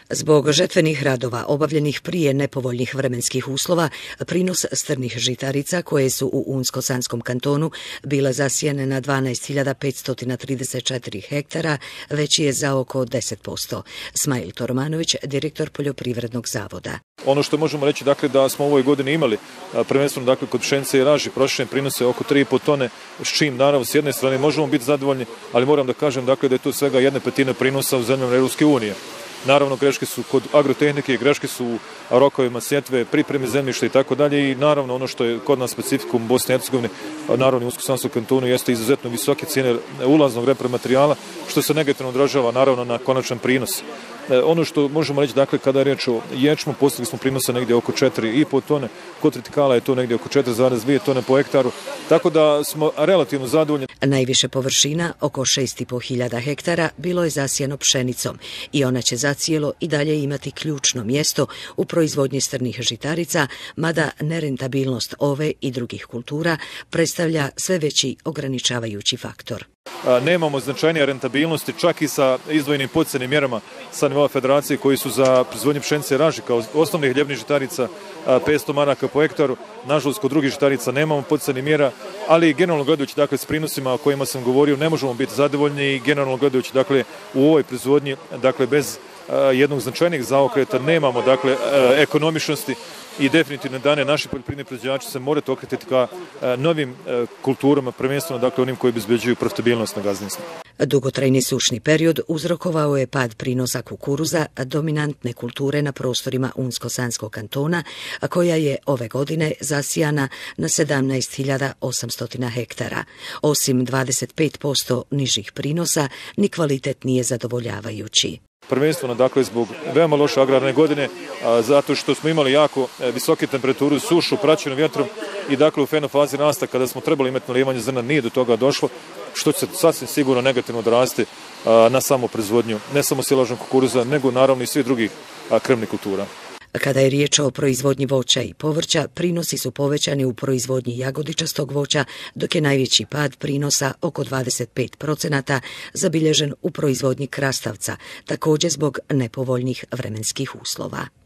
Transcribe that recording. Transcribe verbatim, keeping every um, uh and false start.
Zbog žetvenih radova obavljenih prije nepovoljnih vremenskih uslova, prinos strnih žitarica koje su u Unsko-Sanskom kantonu bile zasijene na dvanaest hiljada petsto trideset četiri hektara, veći je za oko deset posto. Smajl Tormanović, direktor Poljoprivrednog zavoda. Ono što možemo reći, dakle, da smo u ovoj godini imali prvenstveno, dakle, kod pšenice i raži proširene prinose oko tri i pol tone, s čim naravno s jedne strane možemo biti zadovoljni, ali moram da kažem, dakle, da je to svega jedna petina prinosa u zemljama Europske unije. Naravno, greške su kod agrotehnike, greške su u rokovima sjetve, pripreme zemljišta i tako dalje, i naravno ono što je kod nas specifikum Bosne i Hercegovine, naravno u Unsko-Sanskom kantonu, jeste izuzetno visoke cijene ulaznog repromaterijala, što se negativno odražava naravno na konačan prinos. Ono što možemo reći, dakle, kada je riječ o ječmu, postigli smo prinosa negdje oko četiri i pol tone, kod tritikala je to negdje oko četiri zarez dvije tone po hektaru, tako da smo relativno zadovoljni. Najviše površina, oko šest i pol hiljada hektara, bilo je zasijeno pšenicom i ona će zacijelo i dalje imati ključno mjesto u proizvodnji strnih žitarica, mada nerentabilnost ove i drugih kultura predstavlja sve veći ograničavajući faktor. Nemamo značajnije rentabilnosti čak i sa izdvojenim poticajnim mjerama sa nivoa federacije koji su za proizvodnju pšenice i raži kao osnovnih hljebnih žitarica petsto maraka po hektaru. Nažalost, kod drugih žitarica nemamo poticajnih mjera, ali generalno gledajući, dakle, s prinosima o kojima sam govorio, ne možemo biti zadovoljni i generalno gledajući, dakle, u ovoj proizvodnji, dakle, bez jednog značajnijeg zaokreta nemamo, dakle, ekonomičnosti i definitivno dane naši poljoprivredni proizvođači se moraju okretiti ka novim kulturama, prvenstveno, dakle, onim koji obezbeđuju profitabilnost na gazdinstvu. Dugotrajni sušni period uzrokovao je pad prinosa kukuruza, dominantne kulture na prostorima Unsko-Sanskog kantona, koja je ove godine zasijana na sedamnaest hiljada osamsto hektara. Osim dvadeset pet posto nižih prinosa, ni kvalitet nije zadovoljavajući. Prvenstveno, dakle, zbog veoma loše agrarne godine, a, zato što smo imali jako e, visoke temperaturu, sušu, praćenu vjetrom i, dakle, u fenofazi rasta, kada smo trebali imati nalijevanje zrna, nije do toga došlo, što će se sasvim sigurno negativno odrasti a, na samu proizvodnju, ne samo silažnog kukuruza, nego naravno i svih drugih a, krvnih kultura. Kada je riječ o proizvodnji voća i povrća, prinosi su povećani u proizvodnji jagodičastog voća, dok je najveći pad prinosa, oko dvadeset pet posto, zabilježen u proizvodnji krastavca, također zbog nepovoljnih vremenskih uslova.